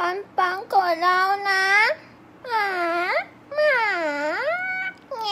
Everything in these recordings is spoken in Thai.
ปังปังกดเรานะหมาหมาแง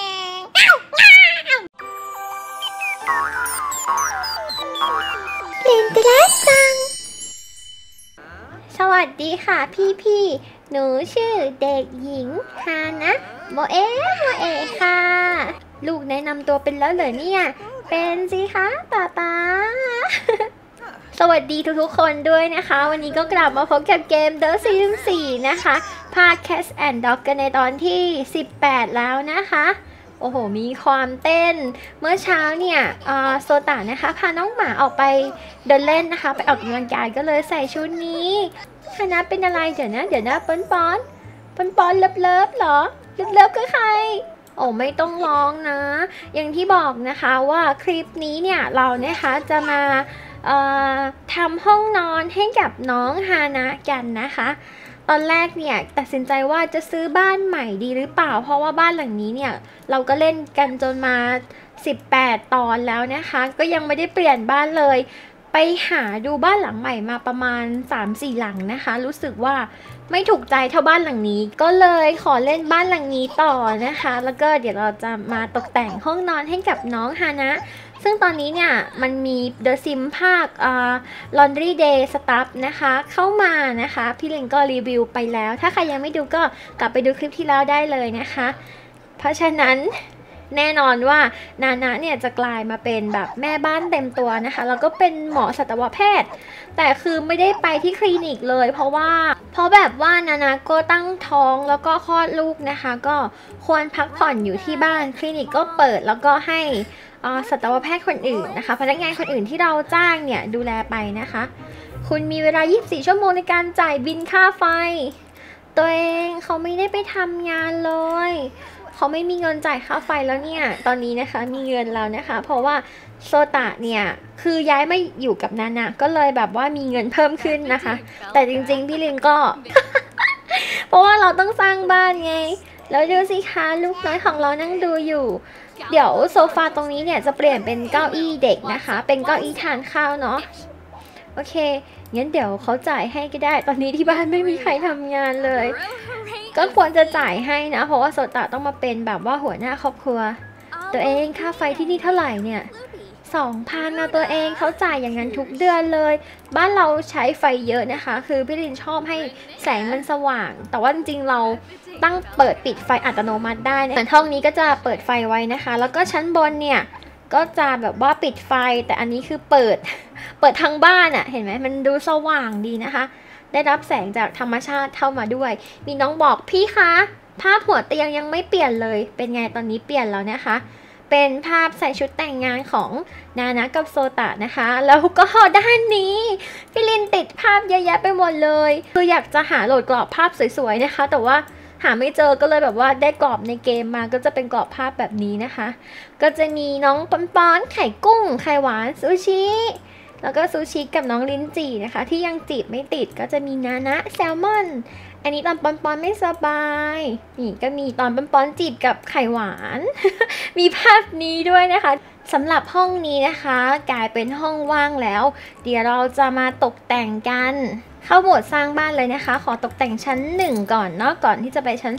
ลินตลาซังสวัสดีค่ะพี่หนูชื่อเด็กหญิงฮานะโมเอะค่ะลูกแนะนำตัวเป็นแล้วเหรอเนี่ยเป็นสิคะป๊า สวัสดีทุกๆคนด้วยนะคะวันนี้ก็กลับมาพบกับเกม The Sims 4 นะคะภาค Cats and Dog กันในตอนที่18แล้วนะคะโอ้โหมีความเต้นเมื่อเช้าเนี่ยโซตะนะคะพาน้องหมาออกไปเดินเล่นนะคะไปออกกำลังกายก็เลยใส่ชุดนี้คณะเป็นอะไรเดี๋ยวนะปอนเลิฟเหรอเลิฟคือใครโอ้ไม่ต้องร้องนะอย่างที่บอกนะคะว่าคลิปนี้เนี่ยเรานะคะจะมาทำห้องนอนให้กับน้องฮานะกันนะคะตอนแรกเนี่ยตัดสินใจว่าจะซื้อบ้านใหม่ดีหรือเปล่าเพราะว่าบ้านหลังนี้เนี่ยเราก็เล่นกันจนมา18ตอนแล้วนะคะก็ยังไม่ได้เปลี่ยนบ้านเลยไปหาดูบ้านหลังใหม่มาประมาณ 3-4 หลังนะคะรู้สึกว่าไม่ถูกใจเท่าบ้านหลังนี้ก็เลยขอเล่นบ้านหลังนี้ต่อนะคะแล้วก็เดี๋ยวเราจะมาตกแต่งห้องนอนให้กับน้องฮานะซึ่งตอนนี้เนี่ยมันมี The Sims ภาคLaundry Day Stuff นะคะเข้ามานะคะพี่ลิงก็รีวิวไปแล้วถ้าใครยังไม่ดูก็กลับไปดูคลิปที่แล้วได้เลยนะคะเพราะฉะนั้นแน่นอนว่านานะเนี่ยจะกลายมาเป็นแบบแม่บ้านเต็มตัวนะคะแล้วก็เป็นหมอสัตวแพทย์แต่คือไม่ได้ไปที่คลินิกเลยเพราะแบบว่านานะก็ตั้งท้องแล้วก็คลอดลูกนะคะก็ควรพักผ่อนอยู่ที่บ้านคลินิกก็เปิดแล้วก็ให้สัตวแพทย์คนอื่นนะคะพนักงานคนอื่นที่เราจ้างเนี่ยดูแลไปนะคะคุณมีเวลา24ชั่วโมงในการจ่ายบิลค่าไฟตัวเองเขาไม่ได้ไปทำงานเลยเขาไม่มีเงินจ่ายค่าไฟแล้วเนี่ยตอนนี้นะคะมีเงินแล้วนะคะเพราะว่าโซตะเนี่ยคือย้ายมาอยู่กับนานะก็เลยแบบว่ามีเงินเพิ่มขึ้นนะคะแต่จริงๆพี่ลินก็ เพราะว่าเราต้องสร้างบ้านไงแล้วดูสิคะลูกน้อยของเรานั่งดูอยู่เดี๋ยวโซฟาตรงนี้เนี่ยจะเปลี่ยนเป็นเก้าอี้เด็กนะคะเป็นเก้าอี้ทานข้าวเนาะโอเคงั้นเดี๋ยวเขาจ่ายให้ก็ได้ตอนนี้ที่บ้านไม่มีใครทำงานเลยก็ควรจะจ่ายให้นะเพราะว่าโซตะต้องมาเป็นแบบว่าหัวหน้าครอบครัวตัวเองค่าไฟที่นี่เท่าไหร่เนี่ย2,000นะตัวเองเขาจ่ายอย่างนั้นทุกเดือนเลยบ้านเราใช้ไฟเยอะนะคะคือพี่ลินชอบให้แสงมันสว่างแต่ว่าจริงๆเราตั้งเปิดปิดไฟอัตโนมัติได้นะส่วนห้องนี้ก็จะเปิดไฟไว้นะคะแล้วก็ชั้นบนเนี่ยก็จะแบบว่าปิดไฟแต่อันนี้คือเปิดทั้งบ้านอะเห็นไหมมันดูสว่างดีนะคะได้รับแสงจากธรรมชาติเข้ามาด้วยมีน้องบอกพี่คะภาพหัวเตียงยังไม่เปลี่ยนเลยเป็นไงตอนนี้เปลี่ยนแล้วนะคะเป็นภาพใส่ชุดแต่งงานของนานะกับโซตะนะคะแล้วก็ด้านนี้พี่ลินติดภาพเยอะแยะไปหมดเลยคืออยากจะหาโหลดกรอบภาพสวยๆนะคะแต่ว่าหาไม่เจอก็เลยแบบว่าได้กรอบในเกมมาก็จะเป็นกรอบภาพแบบนี้นะคะก็จะมีน้องปอนไข่กุ้งไข่หวานซูชิแล้วก็ซูชิกับน้องลิ้นจี่นะคะที่ยังจีบไม่ติดก็จะมีนานะแซลมอนอันนี้ตอนปอนไม่สบายนี่ก็มีตอนปอนจีบกับไข่หวาน มีภาพนี้ด้วยนะคะสำหรับห้องนี้นะคะกลายเป็นห้องว่างแล้วเดี๋ยวเราจะมาตกแต่งกันเข้าโหมดสร้างบ้านเลยนะคะขอตกแต่งชั้น1ก่อนเนาะก่อนที่จะไปชั้น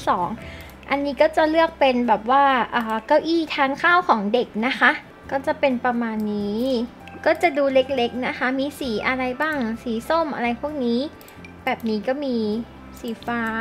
2อันนี้ก็จะเลือกเป็นแบบว่าเก้าอี้ทานข้าวของเด็กนะคะก็จะเป็นประมาณนี้ก็จะดูเล็กๆนะคะมีสีอะไรบ้างสีส้มอะไรพวกนี้แบบนี้ก็มีสีฟ้า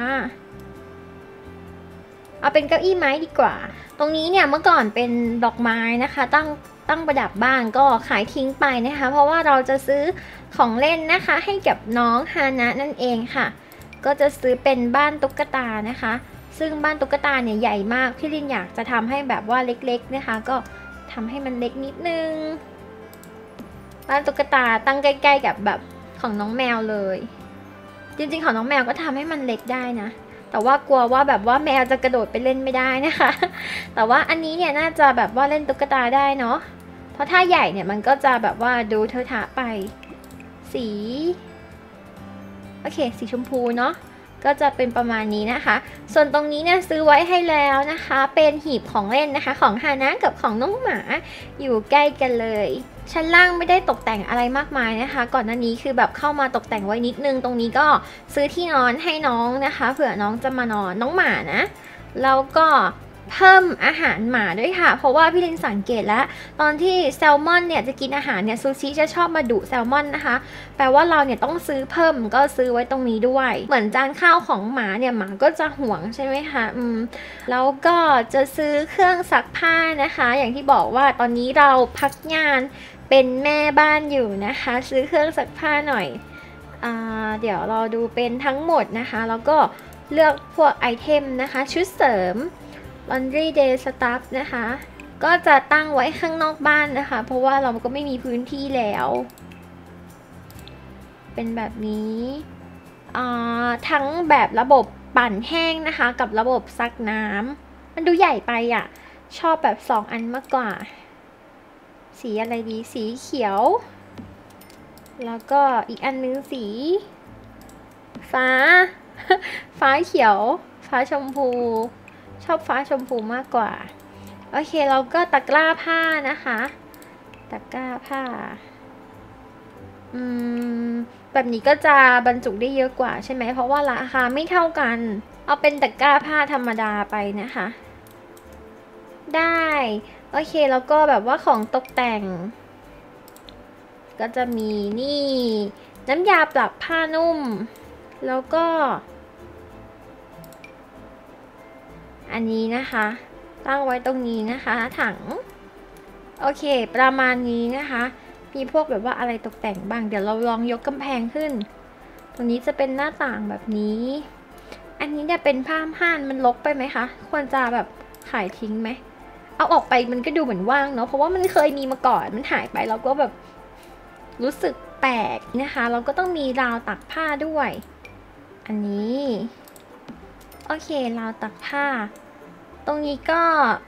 เอาเป็นเก้าอี้ไม้ดีกว่าตรงนี้เนี่ยเมื่อก่อนเป็นดอกไม้นะคะตั้งประดับบ้านก็ขายทิ้งไปนะคะเพราะว่าเราจะซื้อของเล่นนะคะให้กับน้องฮานะนั่นเองค่ะก็จะซื้อเป็นบ้านตุ๊กตานะคะซึ่งบ้านตุ๊กตาเนี่ยใหญ่มากพี่ลินอยากจะทำให้แบบว่าเล็กๆนะคะก็ทำให้มันเล็กนิดนึงบ้านตุ๊กตาตั้งใกล้ๆกับแบบของน้องแมวเลยจริงๆของน้องแมวก็ทำให้มันเล็กได้นะแต่ว่ากลัวว่าแบบว่าแมวจะกระโดดไปเล่นไม่ได้นะคะแต่ว่าอันนี้เนี่ยน่าจะแบบว่าเล่นตุ๊กตาได้เนาะเพราะถ้าใหญ่เนี่ยมันก็จะแบบว่าดูเทอะทะไปสีโอเคสีชมพูเนาะก็จะเป็นประมาณนี้นะคะส่วนตรงนี้เนี่ยซื้อไว้ให้แล้วนะคะเป็นหีบของเล่นนะคะของฮานะกับของน้องหมาอยู่ใกล้กันเลยชั้นล่างไม่ได้ตกแต่งอะไรมากมายนะคะก่อนหน้านี้คือแบบเข้ามาตกแต่งไว้นิดนึงตรงนี้ก็ซื้อที่นอนให้น้องนะคะเผื่อน้องจะมานอนน้องหมานะแล้วก็เพิ่มอาหารหมาด้วยค่ะเพราะว่าพี่ลินสังเกตแล้วตอนที่แซลมอนเนี่ยจะกินอาหารเนี่ยซูชิจะชอบมาดุแซลมอนนะคะแปลว่าเราเนี่ยต้องซื้อเพิ่มก็ซื้อไว้ตรงนี้ด้วยเหมือนจานข้าวของหมาเนี่ยหมาก็จะห่วงใช่ไหมคะแล้วก็จะซื้อเครื่องซักผ้านะคะอย่างที่บอกว่าตอนนี้เราพักงานเป็นแม่บ้านอยู่นะคะซื้อเครื่องซักผ้าหน่อยเดี๋ยวเราดูเป็นทั้งหมดนะคะแล้วก็เลือกพวกไอเทมนะคะชุดเสริมLaundry Day Stuff นะคะก็จะตั้งไว้ข้างนอกบ้านนะคะเพราะว่าเราก็ไม่มีพื้นที่แล้วเป็นแบบนี้ทั้งแบบระบบปั่นแห้งนะคะกับระบบซักน้ำมันดูใหญ่ไปอ่ะชอบแบบ2 อันมากกว่าสีอะไรดีสีเขียวแล้วก็อีกอันนึงสีฟ้า ฟ้าเขียวฟ้าชมพูชอบฟ้าชมพูมากกว่าโอเคเราก็ตะกร้าผ้านะคะตะกร้าผ้าแบบนี้ก็จะบรรจุได้เยอะกว่าใช่ไหมเพราะว่าราคาไม่เท่ากันเอาเป็นตะกร้าผ้าธรรมดาไปนะคะได้โอเคแล้วก็แบบว่าของตกแต่งก็จะมีนี่น้ำยาปรับผ้านุ่มแล้วก็อันนี้นะคะตั้งไว้ตรงนี้นะคะถังโอเคประมาณนี้นะคะมีพวกแบบว่าอะไรตกแต่งบ้างเดี๋ยวเราลองยกกำแพงขึ้นตรงนี้จะเป็นหน้าต่างแบบนี้อันนี้เนี่ยเป็นผ้าม่านมันรกไปไหมคะควรจะแบบขายทิ้งไหมเอาออกไปมันก็ดูเหมือนว่างเนาะเพราะว่ามันเคยมีมาก่อนมันหายไปเราก็แบบรู้สึกแปลกนะคะเราก็ต้องมีราวตักผ้าด้วยอันนี้โอเคราวตักผ้าตรงนี้ก็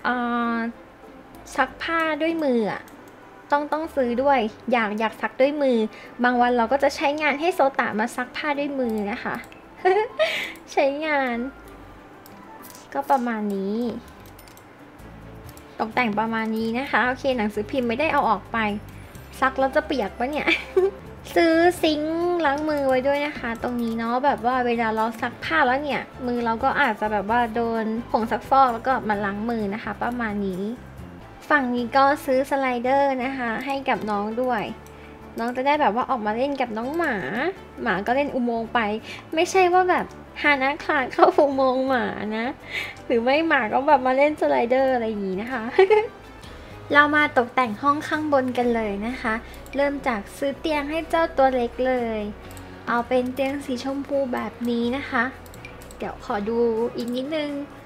ซักผ้าด้วยมือต้องซื้อด้วยอยากซักด้วยมือบางวันเราก็จะใช้งานให้โซตะมาซักผ้าด้วยมือนะคะ ใช้งานก็ประมาณนี้ตกแต่งประมาณนี้นะคะโอเคหนังสือพิมพ์ไม่ได้เอาออกไปซักแล้วจะเปียกปะเนี่ย ซื้อซิงค์ล้างมือไว้ด้วยนะคะตรงนี้เนาะแบบว่าเวลาเราซักผ้าแล้วเนี่ยมือเราก็อาจจะแบบว่าโดนผงซักฟอกแล้วก็มาล้างมือนะคะประมาณนี้ฝั่งนี้ก็ซื้อสไลเดอร์นะคะให้กับน้องด้วยน้องจะได้แบบว่าออกมาเล่นกับน้องหมาก็เล่นอุโมงค์ไปไม่ใช่ว่าแบบฮานะคลานเข้าอุโมงค์หมานะหรือไม่หมาก็แบบมาเล่นสไลเดอร์อะไรอย่างนี้นะคะ เรามาตกแต่งห้องข้างบนกันเลยนะคะเริ่มจากซื้อเตียงให้เจ้าตัวเล็กเลยเอาเป็นเตียงสีชมพูแบบนี้นะคะเดี๋ยวขอดูอีกนิดนึง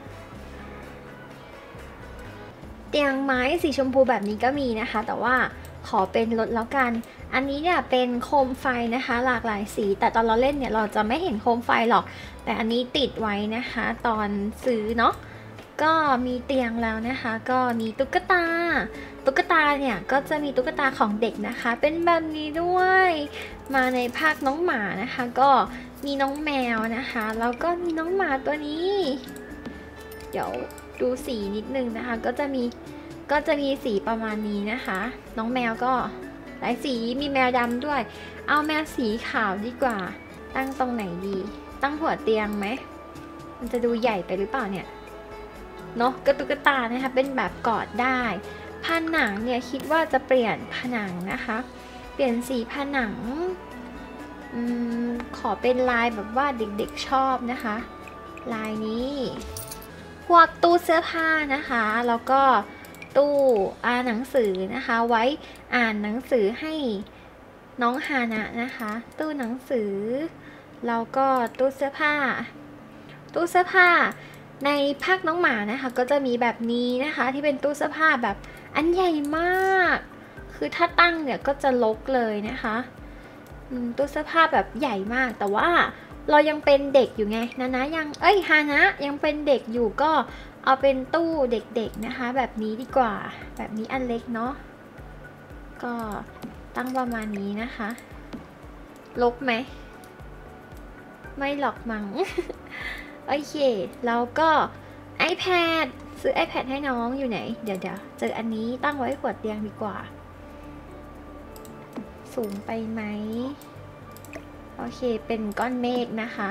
เตียงไม้สีชมพูแบบนี้ก็มีนะคะแต่ว่าขอเป็นรถแล้วกันอันนี้เนี่ยเป็นโคมไฟนะคะหลากหลายสีแต่ตอนเราเล่นเนี่ยเราจะไม่เห็นโคมไฟหรอกแต่อันนี้ติดไว้นะคะตอนซื้อเนาะก็มีเตียงแล้วนะคะก็มีตุ๊กตาเนี่ยก็จะมีตุ๊กตาของเด็กนะคะเป็นแบบนี้ด้วยมาในภาคน้องหมานะคะก็มีน้องแมวนะคะแล้วก็มีน้องหมาตัวนี้เดี๋ยวดูสีนิดนึงนะคะก็จะมีสีประมาณนี้นะคะน้องแมวก็หลายสีมีแมวดำด้วยเอาแมวสีขาวดีกว่าตั้งตรงไหนดีตั้งหัวเตียงไหมมันจะดูใหญ่ไปหรือเปล่าเนี่ยเนาะกระตุกตานะคะเป็นแบบกอดได้ผนังเนี่ยคิดว่าจะเปลี่ยนผนังนะคะเปลี่ยนสีผนังขอเป็นลายแบบว่าเด็กๆชอบนะคะลายนี้พวกตู้เสื้อผ้านะคะแล้วก็ตู้หนังสือนะคะไว้อ่านหนังสือให้น้องฮานะนะคะตู้หนังสือแล้วก็ตู้เสื้อผ้าในภาคน้องหมานะคะก็จะมีแบบนี้นะคะที่เป็นตู้เสื้อผ้าแบบอันใหญ่มากคือถ้าตั้งเนี่ยก็จะลกเลยนะคะตู้เสื้อผ้าแบบใหญ่มากแต่ว่าเรายังเป็นเด็กอยู่ไงนะยังฮานะยังเป็นเด็กอยู่ก็เอาเป็นตู้เด็กๆนะคะแบบนี้ดีกว่าแบบนี้อันเล็กเนาะก็ตั้งประมาณนี้นะคะลกไหมไม่หรอกมั้ง โอเคแล้วก็ iPad ซื้อ iPad ให้น้องอยู่ไหนเดี๋ยวเจออันนี้ตั้งไว้หัวเตียงดีกว่าสูงไปไหมโอเคเป็นก้อนเมฆนะคะ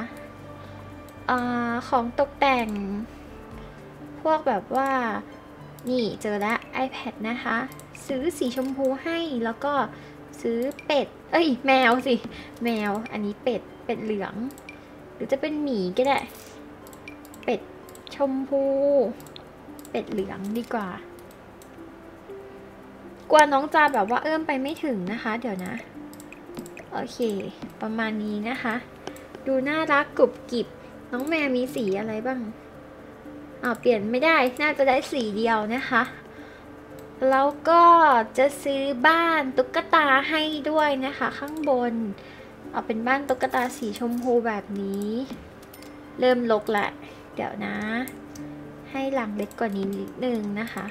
ของตกแต่งพวกแบบว่านี่เจอแล้ว iPad นะคะซื้อสีชมพูให้แล้วก็ซื้อเป็ดแมวสิแมวอันนี้เป็ดเหลืองหรือจะเป็นหมีก็ได้เป็ดชมพูเป็ดเหลืองดีกว่ากลัวน้องจะแบบว่าไปไม่ถึงนะคะเดี๋ยวนะโอเคประมาณนี้นะคะดูน่ารักกรุบกริบน้องแมวมีสีอะไรบ้างเปลี่ยนไม่ได้น่าจะได้สีเดียวนะคะแล้วก็จะซื้อบ้านตุ๊กตาให้ด้วยนะคะข้างบนเอาเป็นบ้านตุ๊กตาสีชมพูแบบนี้เริ่มรกละเดี๋ยวนะให้หลังเล็กกว่านี้นิดนึงนะคะ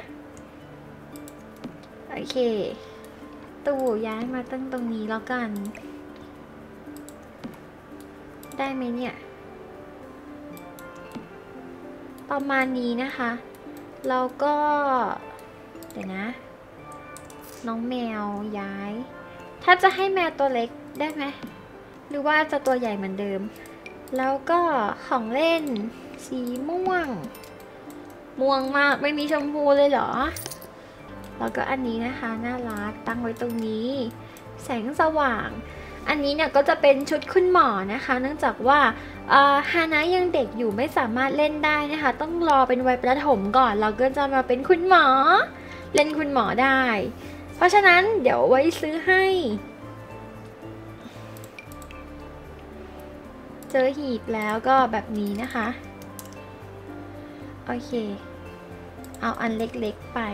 โอเคตู้ย้ายมาตั้งตรงนี้แล้วกันได้ไหมเนี่ยประมาณนี้นะคะแล้วก็เดี๋ยวนะน้องแมวย้ายถ้าจะให้แมวตัวเล็กได้ไหมหรือว่าจะตัวใหญ่เหมือนเดิมแล้วก็ของเล่นสีม่วงมากไม่มีชมพูเลยเหรอแล้วก็อันนี้นะคะน่ารักตั้งไว้ตรงนี้แสงสว่างอันนี้เนี่ยก็จะเป็นชุดคุณหมอนะคะเนื่องจากว่าฮานะยังเด็กอยู่ไม่สามารถเล่นได้นะคะต้องรอเป็นวัยประถมก่อนเราก็จะมาเป็นคุณหมอเล่นคุณหมอได้เพราะฉะนั้นเดี๋ยวไว้ซื้อให้เจอหีบแล้วก็แบบนี้นะคะโอเคเอาอันเล็กๆไป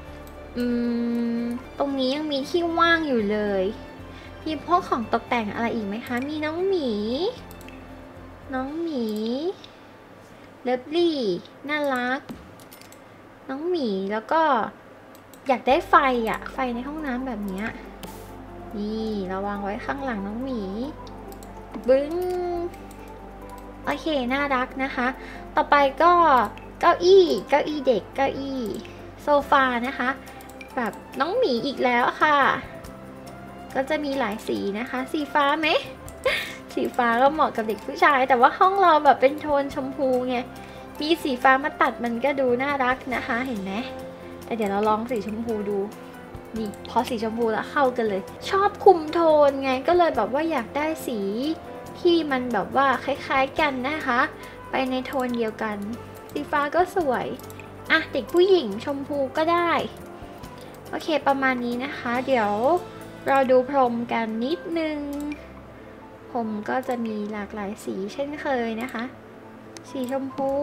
ตรงนี้ยังมีที่ว่างอยู่เลยมีพวกของตกแต่งอะไรอีกไหมคะมีน้องหมีเลิฟลี่น่ารักน้องหมีแล้วก็อยากได้ไฟไฟในห้องน้ำแบบนี้นี่เราวางไว้ข้างหลังน้องหมีบึ้งโอเคน่ารักนะคะต่อไปก็เก้าอี้เด็กเก้าอี้โซฟานะคะแบบน้องหมีอีกแล้วค่ะก็จะมีหลายสีนะคะสีฟ้าไหม สีฟ้าก็เหมาะกับเด็กผู้ชายแต่ว่าห้องเราแบบเป็นโทนชมพูไงมีสีฟ้ามาตัดมันก็ดูน่ารักนะคะเห็นไหมแต่เดี๋ยวเราลองสีชมพูดูนี่พอสีชมพูแล้วเข้ากันเลยชอบคุมโทนไงก็เลยแบบว่าอยากได้สีที่มันแบบว่าคล้ายๆกันนะคะไปในโทนเดียวกันสีฟ้าก็สวยเด็กผู้หญิงชมพูก็ได้โอเคประมาณนี้นะคะเดี๋ยวเราดูพรมกันนิดนึงพรมก็จะมีหลากหลายสีเช่นเคยนะคะสีชมพู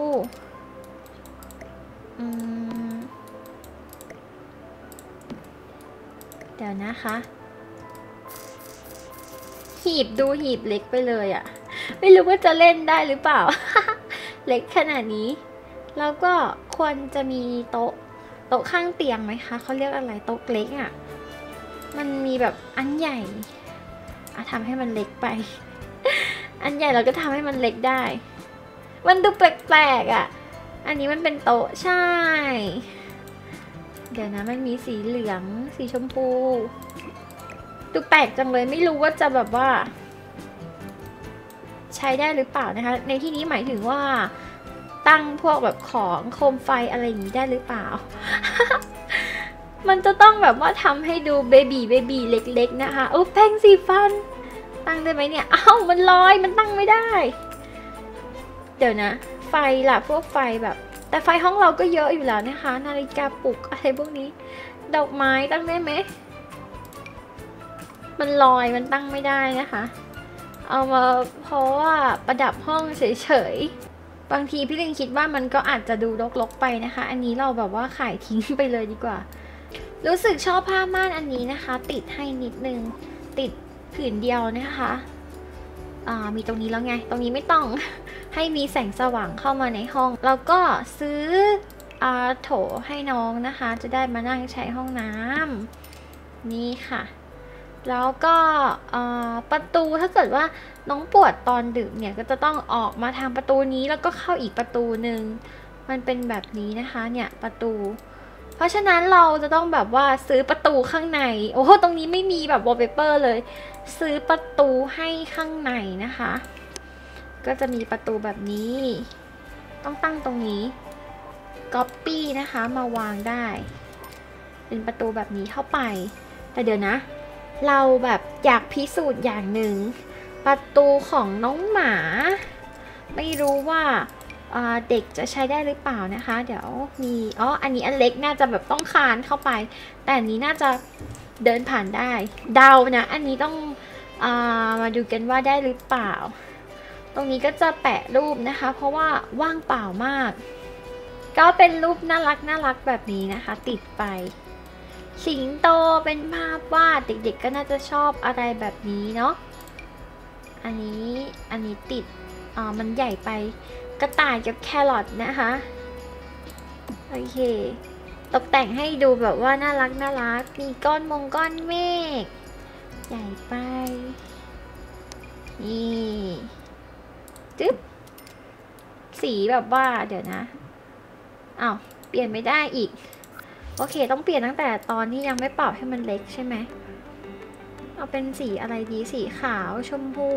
เดี๋ยวนะคะหีบดูหีบเล็กไปเลยไม่รู้ว่าจะเล่นได้หรือเปล่า เล็กขนาดนี้แล้วก็ควรจะมีโต๊ะข้างเตียงไหมคะเขาเรียกอะไรโต๊ะเล็กมันมีแบบอันใหญ่ทำให้มันเล็กไป อันใหญ่เราก็ทำให้มันเล็กได้มันดูแปลกอันนี้มันเป็นโต๊ะใช่เดี๋ยวนะมันมีสีเหลืองสีชมพูดูแปลกจังเลยไม่รู้ว่าจะแบบว่าใช้ได้หรือเปล่านะคะในที่นี้หมายถึงว่าตั้งพวกแบบของโคมไฟอะไรอย่างนี้ได้หรือเปล่า มันจะต้องแบบว่าทำให้ดูเบบีเล็กๆนะคะแป้งสีฟันตั้งได้ไหมเนี่ยมันลอยมันตั้งไม่ได้เดี๋ยวนะไฟล่ะพวกไฟแบบแต่ไฟห้องเราก็เยอะอยู่แล้วนะคะนาฬิกาปลุกอะไรพวกนี้ดอกไม้ตั้งได้ไหมมันลอยมันตั้งไม่ได้นะคะเอามาเพราะว่าประดับห้องเฉยๆบางทีพี่ลิงคิดว่ามันก็อาจจะดูรกๆไปนะคะอันนี้เราแบบว่าขายทิ้งไปเลยดีกว่ารู้สึกชอบผ้าม่านอันนี้นะคะติดให้นิดนึงติดผืนเดียวนะคะมีตรงนี้แล้วไงตรงนี้ไม่ต้อง ให้มีแสงสว่างเข้ามาในห้องแล้วก็ซื้อโถให้น้องนะคะจะได้มานั่งใช้ห้องน้ำนี่ค่ะแล้วก็ประตูถ้าเกิดว่าน้องปวดตอนดึกเนี่ยก็จะต้องออกมาทางประตูนี้แล้วก็เข้าอีกประตูหนึ่งมันเป็นแบบนี้นะคะเนี่ยประตูเพราะฉะนั้นเราจะต้องแบบว่าซื้อประตูข้างในโอ้โหตรงนี้ไม่มีแบบวอลเปเปอร์เลยซื้อประตูให้ข้างในนะคะก็จะมีประตูแบบนี้ต้องตั้งตรงนี้ก๊อปปี้นะคะมาวางได้เป็นประตูแบบนี้เข้าไปแต่เดี๋ยวนะเราแบบอยากพิสูจน์อย่างหนึ่งประตูของน้องหมาไม่รู้ว่าเด็กจะใช้ได้หรือเปล่านะคะเดี๋ยวมีอันนี้อันเล็กน่าจะแบบต้องคานเข้าไปแต่อันนี้น่าจะเดินผ่านได้เดานะอันนี้ต้องมาดูกันว่าได้หรือเปล่าตรงนี้ก็จะแปะรูปนะคะเพราะว่าว่างเปล่ามากก็เป็นรูปน่ารักแบบนี้นะคะติดไปสิงโตเป็นภาพวาดเด็กๆก็น่าจะชอบอะไรแบบนี้เนาะอันนี้ติดมันใหญ่ไปกระต่ายกับแครอทนะคะโอเคตกแต่งให้ดูแบบว่าน่ารักมีก้อนเมฆใหญ่ไปนี่จึ๊บสีแบบว่าเดี๋ยวนะเปลี่ยนไม่ได้อีกโอเคต้องเปลี่ยนตั้งแต่ตอนที่ยังไม่ปรับให้มันเล็กใช่ไหมเอาเป็นสีอะไรดีสีขาวชมพู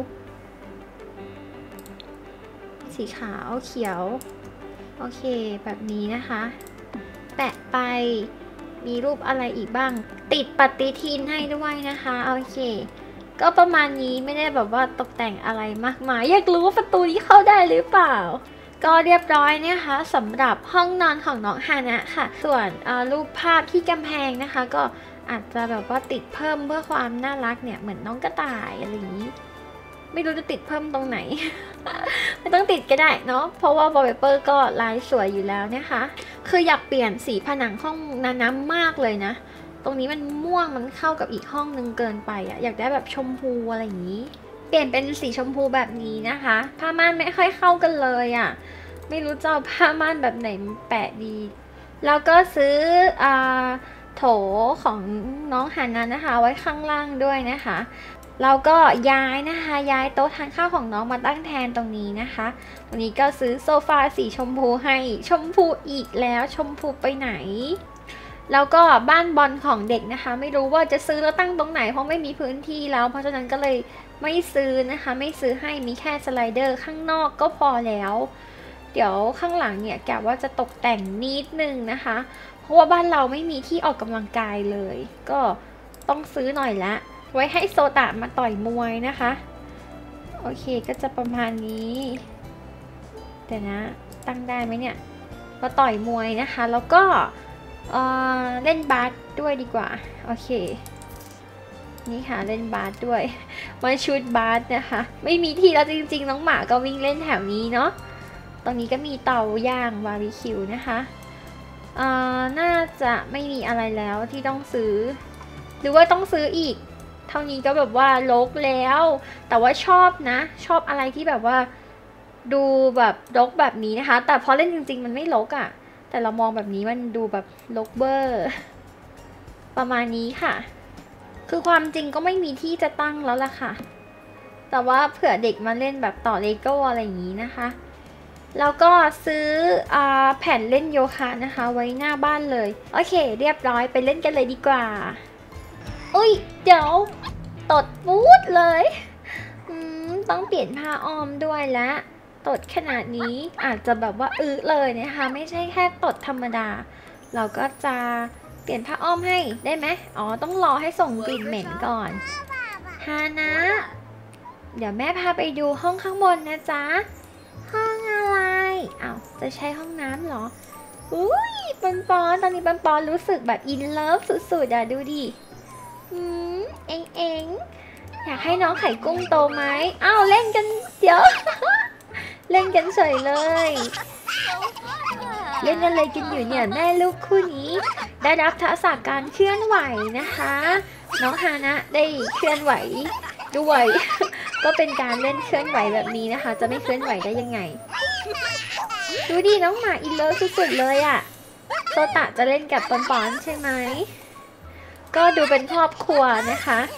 สีขาวเขียวโอเคแบบนี้นะคะแปะไปมีรูปอะไรอีกบ้างติดปฏิทินให้ด้วยนะคะโอเคก็ประมาณนี้ไม่ได้แบบว่าตกแต่งอะไรมากมายอยากรู้ว่าประตูนี้เข้าได้หรือเปล่าก็เรียบร้อยนะคะสำหรับห้องนอนของน้องฮานะค่ะส่วนรูปภาพที่กำแพงนะคะก็อาจจะแบบว่าติดเพิ่มเพื่อความน่ารักเนี่ยเหมือนน้องกระต่ายอะไรอย่างนี้ไม่รู้จะติดเพิ่มตรงไหน ไม่ต้องติดก็ได้เนาะเพราะว่าวอลเปเปอร์ก็ลายสวยอยู่แล้วนะคะคืออยากเปลี่ยนสีผนังห้องน้ำมากเลยนะตรงนี้มันม่วงมันเข้ากับอีกห้องนึงเกินไปอะอยากได้แบบชมพูอะไรอย่างนี้เปลี่ยนเป็นสีชมพูแบบนี้นะคะผ้าม่านไม่ค่อยเข้ากันเลยอะไม่รู้จะเอาผ้าม่านแบบไหนแปะดีแล้วก็ซื้อโถของน้องฮานะนะคะไว้ข้างล่างด้วยนะคะเราก็ย้ายโต๊ะทานข้าวของน้องมาตั้งแทนตรงนี้นะคะตรงนี้ก็ซื้อโซฟาสีชมพูให้ชมพูอีกแล้วชมพูไปไหนแล้วก็บ้านบอลของเด็กนะคะไม่รู้ว่าจะซื้อแล้วตั้งตรงไหนเพราะไม่มีพื้นที่แล้วเพราะฉะนั้นก็เลยไม่ซื้อนะคะไม่ซื้อให้มีแค่สไลเดอร์ข้างนอกก็พอแล้วเดี๋ยวข้างหลังเนี่ยกะว่าจะตกแต่งนิดนึงนะคะเพราะว่าบ้านเราไม่มีที่ออกกำลังกายเลยก็ต้องซื้อหน่อยละไว้ให้โซตะมาต่อยมวยนะคะโอเคก็จะประมาณนี้แต่นะตั้งได้ไหมเนี่ยมาต่อยมวยนะคะแล้วก็เล่นบาสด้วยดีกว่าโอเคนี่ค่ะเล่นบาสด้วยมาชุดบาสนะคะไม่มีที่แล้วจริงๆน้องหมาก็วิ่งเล่นแถวนี้เนาะตรงนี้ก็มีเตาย่างบาร์บีคิวนะคะน่าจะไม่มีอะไรแล้วที่ต้องซื้อหรือว่าต้องซื้ออีกเท่านี้ก็แบบว่ารกแล้วแต่ว่าชอบนะชอบอะไรที่แบบว่าดูแบบรกแบบนี้นะคะแต่พอเล่นจริงๆมันไม่รกอ่ะแต่เรามองแบบนี้มันดูแบบรกเบอร์ประมาณนี้ค่ะคือความจริงก็ไม่มีที่จะตั้งแล้วล่ะค่ะแต่ว่าเผื่อเด็กมาเล่นแบบต่อเลโก้อะไรอย่างนี้นะคะแล้วก็ซื้อแผ่นเล่นโยคะนะคะไว้หน้าบ้านเลยโอเคเรียบร้อยไปเล่นกันเลยดีกว่าอุ้ยเดี๋ยวตดปู๊ดเลยต้องเปลี่ยนผ้าอ้อมด้วยและตดขนาดนี้อาจจะแบบว่าเลยนะคะไม่ใช่แค่ตดธรรมดาเราก็จะเปลี่ยนผ้าอ้อมให้ได้ไหมต้องรอให้ส่งกลิ่นเหม็นก่อนฮานะเดี๋ยวแม่พาไปดูห้องข้างบนนะจ๊ะห้องอะไรจะใช้ห้องน้ำเหรออุ้ยปันปอนตอนนี้ปันปอนรู้สึกแบบอินเลิฟสุดๆดูดิเอ็งอยากให้น้องไข่กุ้งโตไหมเล่นกันเดี๋ยว เล่นกันเฉยเลยเล่นอะไรกันอยู่เนี่ยแม่ลูกคู่นี้ได้รับทักษะการเคลื่อนไหวนะคะน้องฮานะได้เคลื่อนไหวด้วย ก็เป็นการเล่นเคลื่อนไหวแบบนี้นะคะจะไม่เคลื่อนไหวได้ยังไงดูดิน้องหมาอินเลิฟสุดๆเลยอ่ะโซตะจะเล่นกับปอนๆใช่ไหมก็ดูเป็นครอบครัวนะคะ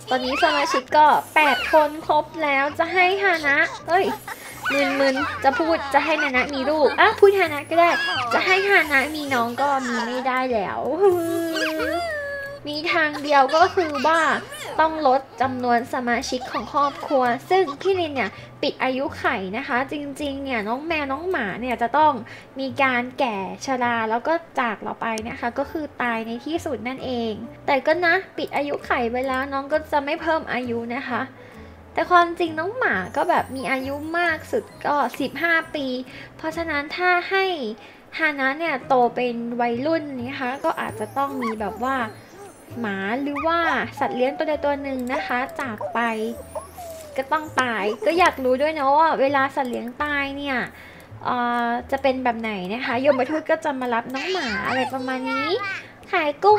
ตอนนี้สมาชิกก็8 คนครบแล้วจะให้ฮานะเอ้ยมึนจะพูดจะให้นานะมีลูกอ่ะพูดฮานะก็ได้จะให้ฮานะมีน้องก็มีไม่ได้แล้วมีทางเดียวก็คือว่าต้องลดจำนวนสมาชิกของครอบครัวซึ่งพี่ลินเนี่ยปิดอายุไขนะคะจริงๆเนี่ยน้องแมวน้องหมาเนี่ยจะต้องมีการแก่ชราแล้วก็จากเราไปนะคะก็คือตายในที่สุดนั่นเองแต่ก็นะปิดอายุไขไปแล้วน้องก็จะไม่เพิ่มอายุนะคะแต่ความจริงน้องหมาก็แบบมีอายุมากสุดก็15 ปีเพราะฉะนั้นถ้าให้ฮานะเนี่ยโตเป็นวัยรุ่นนะคะก็อาจจะต้องมีแบบว่าหมาหรือว่าสัตว์เลี้ยงตัวใดตัวหนึ่งนะคะจากไปก็ต้องตายก็อยากรู้ด้วยนะว่าเวลาสัตว์เลี้ยงตายเนี่ยจะเป็นแบบไหนนะคะยมทูตก็จะมารับน้องหมาอะไรประมาณนี้ขายกุ้ง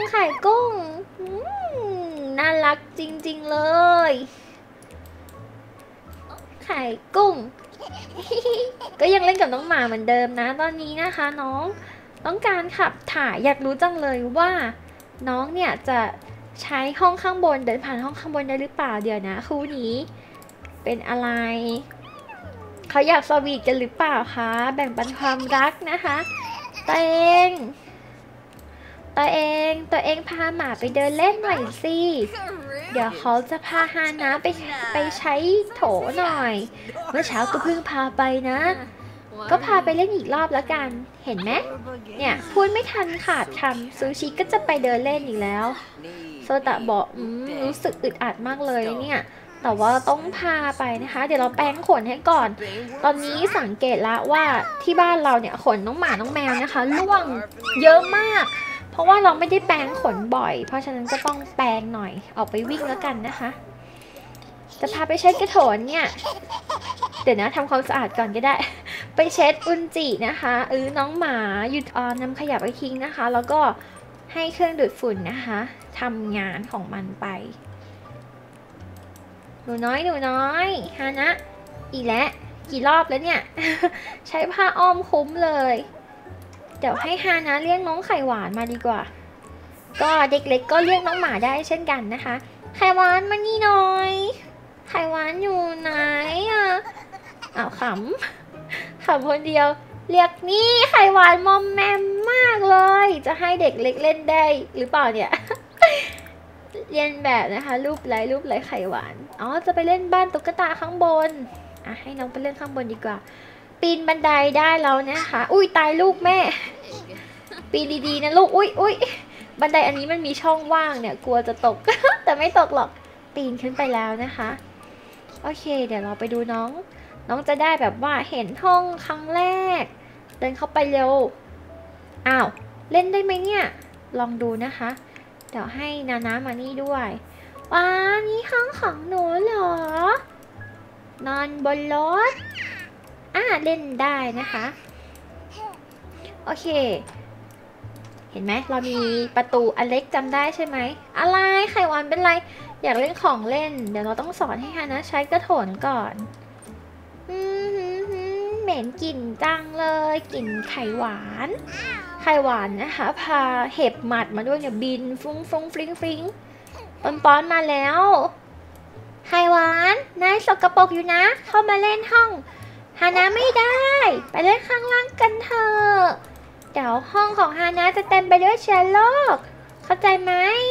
น่ารักจริงๆเลยขายกุ้ง ก็ยังเล่นกับน้องหมาเหมือนเดิมนะตอนนี้นะคะน้องต้องการขับถ่ายอยากรู้จังเลยว่าน้องเนี่ยจะใช้ห้องข้างบนเดินผ่านห้องข้างบนได้หรือเปล่าเดี๋ยวนะคู่นี้เป็นอะไรเขาอยากสวีทกันหรือเปล่าคะแบ่งปันความรักนะคะตัวเองพาหมาไปเดินเล่นหน่อยสิเดี๋ยวเขาจะพาฮานะไปใช้โถหน่อยเมื่อเช้าก็เพิ่งพาไปนะก็พาไปเล่นอีกรอบแล้วกันเห็นไหมเนี่ยพูดไม่ทันขาดคำซูชิก็จะไปเดินเล่นอีกแล้วโซตะบอกรู้สึกอึดอัดมากเลยเนี่ยแต่ว่าต้องพาไปนะคะเดี๋ยวเราแปรงขนให้ก่อนตอนนี้สังเกตแล้วว่าที่บ้านเราเนี่ยขนน้องหมาน้องแมวนะคะร่วงเยอะมากเพราะว่าเราไม่ได้แปรงขนบ่อยเพราะฉะนั้นก็ต้องแปรงหน่อยออกไปวิ่งแล้วกันนะคะจะพาไปเช็ดกระโถนเนี่ยเดี๋ยวนะทำความสะอาดก่อนก็ได้ไปเช็ดอุนจินะคะน้องหมาหยุดนำขยะไปทิ้งนะคะแล้วก็ให้เครื่องดูดฝุ่นนะคะทำงานของมันไปหนูน้อยฮานะอีกแล้วกี่รอบแล้วเนี่ย ใช้ผ้าอ้อมคุ้มเลยเดี๋ยวให้ฮานะเรียกน้องไข่หวานมาดีกว่าก็เด็กเล็กก็เรียกน้องหมาได้เช่นกันนะคะไข่หวานมานี่หน่อยไข่หวานอยู่ไหนอ้าวขำคนเดียวเรียกนี่ไข่หวานมอมแมมมากเลยจะให้เด็กเล็กเล่นได้หรือเปล่าเนี่ย เรียนแบบนะคะรูปไรไข่หวานจะไปเล่นบ้านตุ๊กตาข้างบนให้น้องไปเล่นข้างบนดีกว่าปีนบันไดได้แล้วนะคะอุ้ยตายลูกแม่ปีนดีๆนะลูกอุ้ยบันไดอันนี้มันมีช่องว่างเนี่ยกลัวจะตก แต่ไม่ตกหรอกปีนขึ้นไปแล้วนะคะโอเคเดี๋ยวเราไปดูน้องจะได้แบบว่าเห็นห้องครั้งแรกเดินเข้าไปเร็วเล่นได้ไหมเนี่ยลองดูนะคะเดี๋ยวให้นานะมานี่ด้วยนี่ห้องของหนูเหรอนอนบนรถเล่นได้นะคะโอเคเห็นไหมเรามีประตูอเล็กจำได้ใช่ไหมอะไรไข่หวานเป็นไรอยากเล่นของเล่นเดี๋ยวเราต้องสอนให้ฮานะใช้กระโถนก่อนเหม็นกลิ่นจังเลยกลิ่นไข่หวานนะคะพาเห็บหมัดมาด้วยเนี่ยบินฟุ้งฟริ้งป้อนมาแล้วไข่หวานนายสกปรกอยู่นะเข้ามาเล่นห้องฮานะไม่ได้ไปเล่นข้างล่างกันเถอะเดี๋ยวห้องของฮานะจะเต็มไปด้วยเชื้อโรคเข้าใจไหม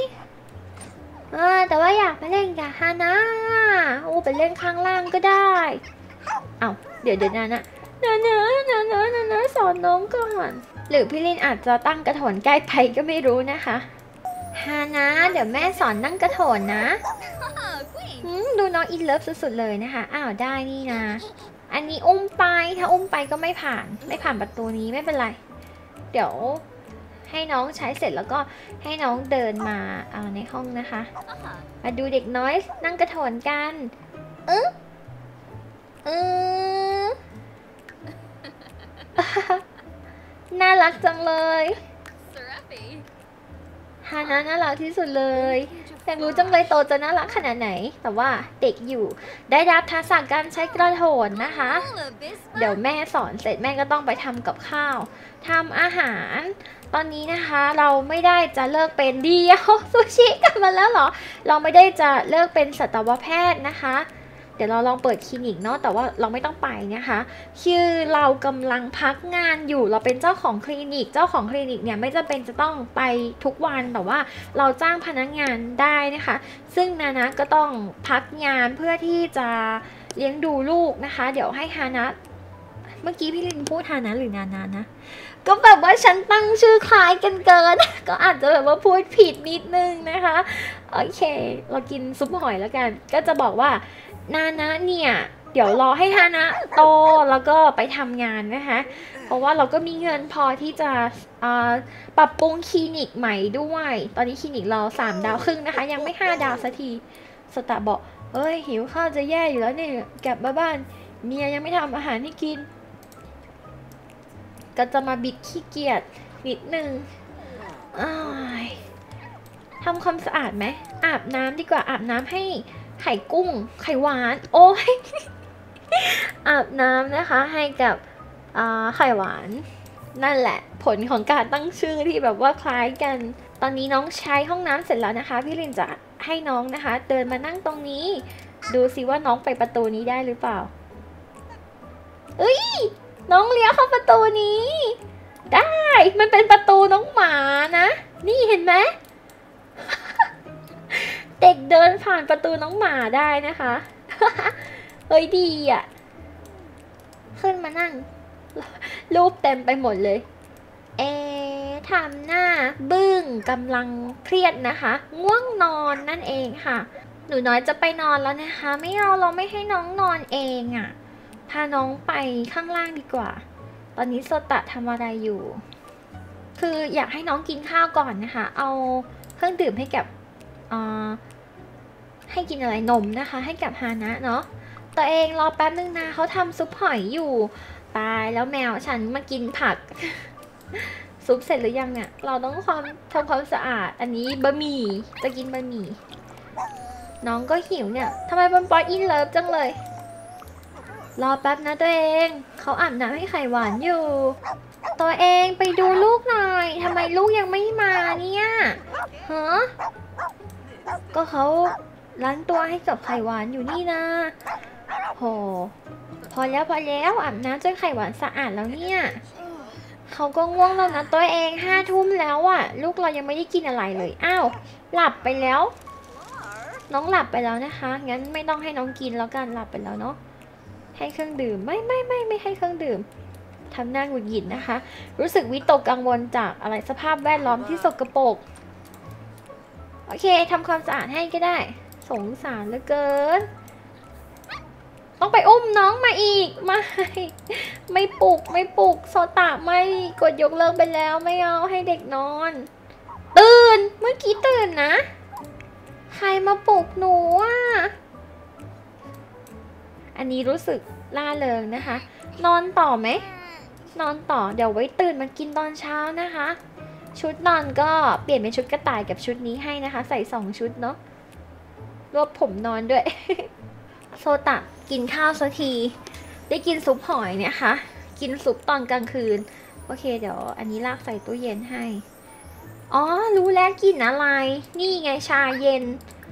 แต่ว่าอยากไปเล่นกับฮานะไปเล่นข้างล่างก็ได้เดี๋ยวนะสอนน้องก่อนหรือพี่ลินอาจจะตั้งกระโถนใกล้ไปก็ไม่รู้นะคะฮานะเดี๋ยวแม่สอนนั่งกระโถนนะดูน้องอินเลิฟสุดๆเลยนะคะได้นี่นะอันนี้อุ้มไปถ้าอุ้มไปก็ไม่ผ่านประตูนี้ไม่เป็นไรเดี๋ยวให้น้องใช้เสร็จแล้วก็ให้น้องเดินมาในห้องนะคะมาดูเด็กน้อยนั่งกระโถนกันน่ารักจังเลยฮานะน่ารักที่สุดเลยอยากรู้จังเลยโตจะน่ารักขนาดไหนแต่ว่าเด็กอยู่ได้รับทักษะการใช้กระโถนนะคะเดี๋ยวแม่สอนเสร็จแม่ก็ต้องไปทำกับข้าวทำอาหารตอนนี้นะคะเราไม่ได้จะเลิกเป็นเดียวซูชิกลับมาแล้วเหรอเราไม่ได้จะเลิกเป็นสัตวแพทย์นะคะเดี๋ยวเราลองเปิดคลินิกเนาะแต่ว่าเราไม่ต้องไปนะคะคือเรากำลังพักงานอยู่เราเป็นเจ้าของคลินิกเจ้าของคลินิกเนี่ยไม่จำเป็นจะต้องไปทุกวันแต่ว่าเราจ้างพนักงานได้นะคะซึ่งนานะก็ต้องพักงานเพื่อที่จะเลี้ยงดูลูกนะคะเดี๋ยวให้ฮานะเมื่อกี้พี่ลินพูดฮานะหรือนานะนะก็แบบว่าฉันตั้งชื่อคล้ายกันเกิน ก็อาจจะแบบว่าพูดผิดนิดนึงนะคะโอเคเรากินซุปหอยแล้วกันก็จะบอกว่านานะเนี่ยเดี๋ยวรอให้ฮานะโตแล้วก็ไปทำงานนะคะเพราะว่าเราก็มีเงินพอที่จะปรับปรุงคลินิกใหม่ด้วยตอนนี้คลินิกเรา3 ดาวครึ่งนะคะยังไม่5 ดาวสักทีสตาร์บอกเอ้ยหิวข้าวจะแย่อยู่แล้วเนี่ยกลับมาบ้านเมียยังไม่ทำอาหารให้กินก็จะมาบิดขี้เกียจนิดนึงทำความสะอาดไหมอาบน้ำดีกว่าอาบน้ำให้ไข่กุ้งไข่หวานโอ้ย อาบน้ำนะคะให้กับไข่หวานนั่นแหละผลของการตั้งชื่อที่แบบว่าคล้ายกันตอนนี้น้องใช้ห้องน้ำเสร็จแล้วนะคะพี่ลินจะให้น้องนะคะเดินมานั่งตรงนี้ดูสิว่าน้องไปประตูนี้ได้หรือเปล่าเอ้ยน้องเลี้ยวเข้าประตูนี้ได้มันเป็นประตูน้องหมานะนี่เห็นไหม เด็กเดินผ่านประตูน้องหมาได้นะคะ เฮ้ยดีอ่ะขึ้นมานั่งรูปเต็มไปหมดเลยทำหน้าบึ้งกำลังเครียดนะคะง่วงนอนนั่นเองค่ะหนูน้อยจะไปนอนแล้วนะคะไม่เอาเราไม่ให้น้องนอนเองอ่ะพาน้องไปข้างล่างดีกว่าตอนนี้โซตะทำอะไรอยู่คืออยากให้น้องกินข้าวก่อนนะคะเอาเครื่องดื่มให้กับให้กินอะไรนมนะคะให้กับฮานะเนาะตัวเองรอแป๊บนึงนะเขาทำซุปหอยอยู่ตายแล้วแมวฉันมากินผัก ซุปเสร็จหรือยังเนี่ยเราต้องทำความสะอาดอันนี้บะหมี่จะกินบะหมี่น้องก็หิวเนี่ยทำไมมันปอยอินเลิฟจังเลยรอแป๊บนะตัวเองเขาอาบน้ำให้ไข่หวานอยู่ตัวเองไปดูลูกหน่อยทำไมลูกยังไม่มาเนี่ยฮะก็เขาล้างตัวให้กับไข่หวานอยู่นี่นะโหพอแล้วอาบน้ำจนไข่หวานสะอาดแล้วเนี่ยเขาก็ง่วงแล้วนะตัวเอง5 ทุ่มแล้วอ่ะลูกเรายังไม่ได้กินอะไรเลยอ้าวหลับไปแล้วน้องหลับไปแล้วนะคะงั้นไม่ต้องให้น้องกินแล้วกันหลับไปแล้วเนาะให้เครื่องดื่มไม่ให้เครื่องดื่มทำหน้าหงุดหงิดนะคะรู้สึกวิตกกังวลจากอะไรสภาพแวดล้อมที่สกปรกโอเคทำความสะอาดให้ก็ได้สงสารเหลือเกินต้องไปอุ้มน้องมาอีกไม่ปลุกโซตะไม่กดยกเลิกไปแล้วไม่เอาให้เด็กนอนตื่นเมื่อกี้ตื่นนะใครมาปลุกหนูอ่ะอันนี้รู้สึกล่าเริงนะคะนอนต่อไหมนอนต่อเดี๋ยวไว้ตื่นมากินตอนเช้านะคะชุดนอนก็เปลี่ยนเป็นชุดกระต่ายกับชุดนี้ให้นะคะใส่2 ชุดเนาะรวบผมนอนด้วย โซตะกินข้าวสักทีได้กินซุปหอยเนี่ยค่ะกินซุปตอนกลางคืนโอเคเดี๋ยวอันนี้ลากใส่ตู้เย็นให้อ๋อรู้แล้วกินอะไรนี่ไงชาเย็น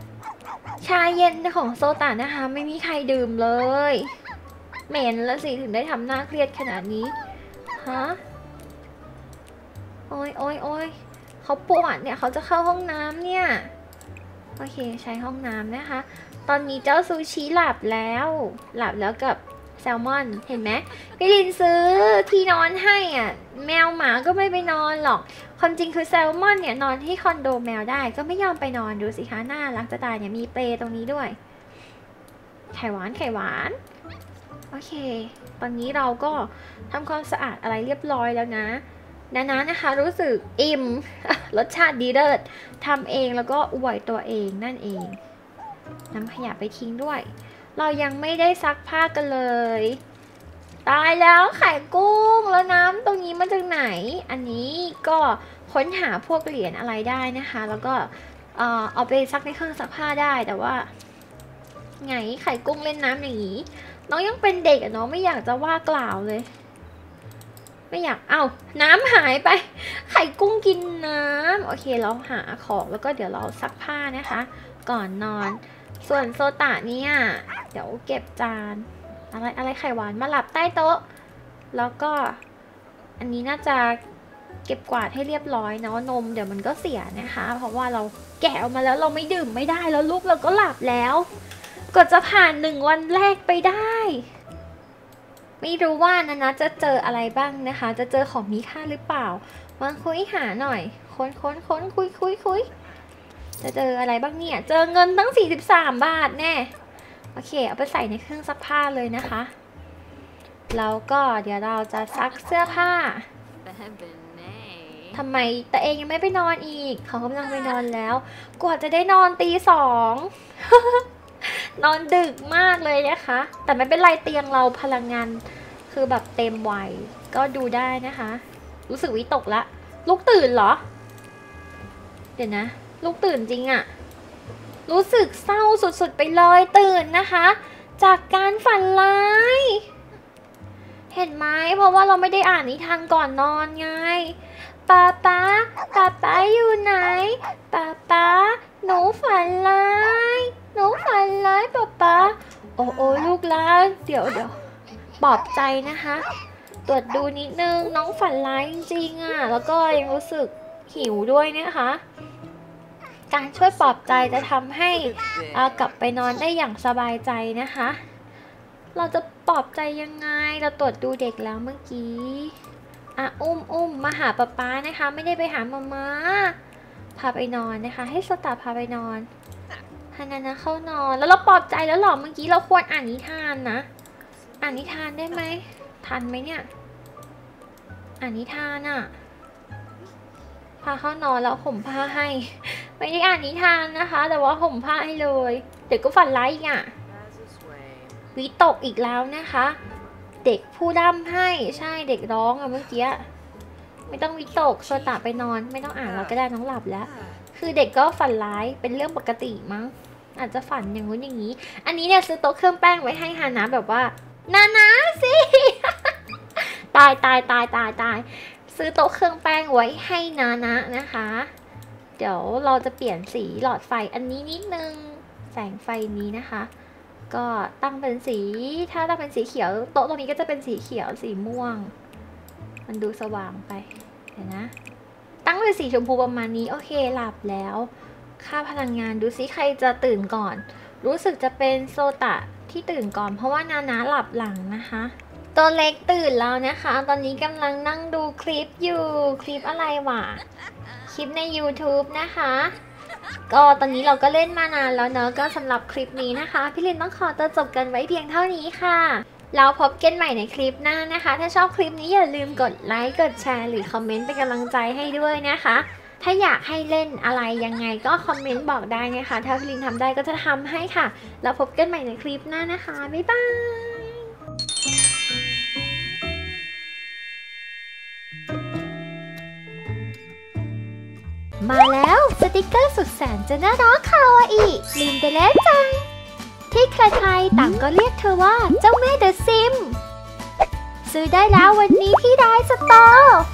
ของโซตะนะคะไม่มีใครดื่มเลยเหม็นแล้วสิถึงได้ทำหน้าเครียดขนาดนี้ฮะโอ้ยเขาปวดเนี่ยเขาจะเข้าห้องน้ำเนี่ยโอเคใช้ห้องน้ำนะคะตอนนี้เจ้าซูชิหลับแล้วกับแซลมอนเห็นไหมพี่ลินซื้อที่นอนให้อ่ะแมวหมาก็ไม่ไปนอนหรอกความจริงคือแซลมอนเนี่ยนอนที่คอนโดแมวได้ก็ไม่ยอมไปนอนดูสิคะน่ารักจะตายเนี่ยมีเปลตรงนี้ด้วยไข่หวานโอเคตอนนี้เราก็ทำความสะอาดอะไรเรียบร้อยแล้วนะนะคะรู้สึกอิ่ม รสชาติดีเลิศทำเองแล้วก็อวยตัวเองนั่นเองนำขยะไปทิ้งด้วยเรายังไม่ได้ซักผ้ากันเลยตายแล้วไข่กุ้งแล้วน้ำตรงนี้มาจากไหนอันนี้ก็ค้นหาพวกเหรียญอะไรได้นะคะแล้วก็เอาไปซักในเครื่องซักผ้าได้แต่ว่าไงไข่กุ้งเล่นน้ำอย่างนี้น้องยังเป็นเด็กอะน้องไม่อยากจะว่ากล่าวเลยไม่อยากน้ำหายไปไข่กุ้งกินน้ำโอเคเราหาของแล้วก็เดี๋ยวเราซักผ้านะคะก่อนนอนส่วนโซตะเนี่ยเดี๋ยวเก็บจานอะไรไข่หวานมาหลับใต้โต๊ะแล้วก็อันนี้น่าจะเก็บกวาดให้เรียบร้อยเนาะนมเดี๋ยวมันก็เสียนะคะเพราะว่าเราแกะออกมาแล้วเราไม่ดื่มไม่ได้แล้วลูกเราก็หลับแล้วก็จะผ่าน1 วันแรกไปได้ไม่รู้ว่านะจะเจออะไรบ้างนะคะจะเจอของมีค่าหรือเปล่ามาคุยหาหน่อยค้นคุยจะเจออะไรบ้างเนี่ยเจอเงินตั้ง43 บาทแน่โอเคเอาไปใส่ในเครื่องซักผ้าเลยนะคะแล้วก็เดี๋ยวเราจะซักเสื้อผ้าทำไมแต่เองยังไม่ไปนอนอีกเขากำลังไปนอนแล้วกว่าจะได้นอนตี 2 นอนดึกมากเลยนะคะแต่ไม่เป็นไรเตียงเราพลังงานคือแบบเต็มวัยก็ดูได้นะคะรู้สึกวิตกละลูกตื่นเหรอเดี๋ยวนะลูกตื่นจริงอะรู้สึกเศร้าสุดๆไปเลยตื่นนะคะจากการฝันร้ายเห็นไหมเพราะว่าเราไม่ได้อ่านนิทานก่อนนอนไงป๊าป๊าอยู่ไหนป๊าหนูฝันร้ายป๊าโอ้ลูกรักเดี๋ยวปลอบใจนะคะตรวจดูนิดนึงน้องฝันร้ายจริงๆอะแล้วก็ยังรู้สึกหิวด้วยนะคะการช่วยปลอบใจจะทำให้กลับไปนอนได้อย่างสบายใจนะคะเราจะปลอบใจยังไงเราตรวจดูเด็กแล้วเมื่อกี้อุ้มมาหาป๊านะคะไม่ได้ไปหามาพาไปนอนนะคะให้สตาร์พาไปนอนฮานานะเข้านอนแล้วเราปลอบใจแล้วหรอเมื่อกี้เราควรอ่านนิทานนะอ่านนิทานได้ไหมทันไหมเนี่ยอ่านนิทานอะพาเข้านอนแล้วห่มผ้าให้ไม่ได้อ่านนิทานนะคะแต่ว่าห่มผ้าให้เลยเด็กก็ฝันร้ายอีกอะวิตกอีกแล้วนะคะเด็กผู้ร่ำให้ใช่เด็กร้องอะเมื่อกี้ไม่ต้องวิตกโซตะไปนอนไม่ต้องอ่านแล้วก็ได้น้องหลับแล้วคือเด็กก็ฝันร้ายเป็นเรื่องปกติมั้งอาจจะฝันอย่างงู้นอย่างนี้อันนี้เนี่ยซื้อโต๊ะเครื่องแป้งไว้ให้ฮานะแบบว่านาสิ ตายซื้อโต๊ะเครื่องแป้งไว้ให้นานะคะเดี๋ยวเราจะเปลี่ยนสีหลอดไฟอันนี้นิดนึงแสงไฟนี้นะคะก็ตั้งเป็นสีถ้าตั้งเป็นสีเขียวโต๊ะตรงนี้ก็จะเป็นสีเขียวสีม่วงมันดูสว่างไปเดี๋ยวนะตั้งเป็นสีชมพูประมาณนี้โอเคหลับแล้วค่าพลังงานดูซิใครจะตื่นก่อนรู้สึกจะเป็นโซตะที่ตื่นก่อนเพราะว่านาหลับหลังนะคะตัวเล็กตื่นแล้วนะคะตอนนี้กำลังนั่งดูคลิปอยู่คลิปอะไรวะคลิปใน YouTube นะคะก็ตอนนี้เราก็เล่นมานานแล้วเนอะก็สำหรับคลิปนี้นะคะพี่ลินต้องขอตัวจบกันไว้เพียงเท่านี้ค่ะแล้วพบกันใหม่ในคลิปหน้านะคะถ้าชอบคลิปนี้อย่าลืมกดไลค์กดแชร์หรือคอมเมนต์เป็นกำลังใจให้ด้วยนะคะถ้าอยากให้เล่นอะไรยังไงก็คอมเมนต์บอกได้นะคะถ้าพี่ลินทำได้ก็จะทำให้ค่ะแล้วพบกันใหม่ในคลิปหน้านะคะบ๊ายบายมาแล้วสติกเกอร์สุดแสนจะน่ารักคาวาอิลินเดเลจังที่ใครๆต่างก็เรียกเธอว่าเจ้าแม่เดอะซิมซื้อได้แล้ววันนี้ที่ไดสโตร์